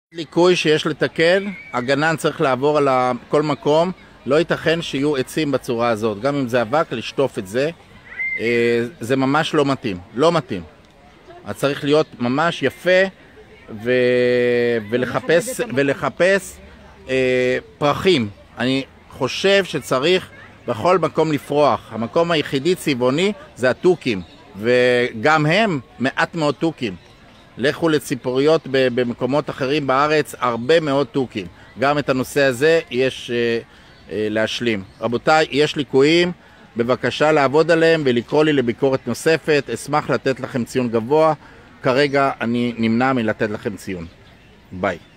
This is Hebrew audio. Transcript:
ליקוי שיש לתקן, הגנן צריך לעבור על כל מקום, לא ייתכן שיהיו עצים בצורה הזאת, גם אם זה אבק, לשטוף את זה, זה ממש לא מתאים, לא מתאים. אז צריך להיות ממש יפה ולחפש פרחים. אני חושב שצריך בכל מקום לפרוח. המקום היחידי צבעוני זה הטוקים, וגם הם מעט מאוד טוקים. לכו לציפוריות במקומות אחרים בארץ, הרבה מאוד טוקים. גם את הנושא הזה יש להשלים. רבותיי, יש ליקויים, בבקשה לעבוד עליהם ולקרוא לי לביקורת נוספת. אשמח לתת לכם ציון גבוה. כרגע אני נמנע מלתת לכם ציון. ביי.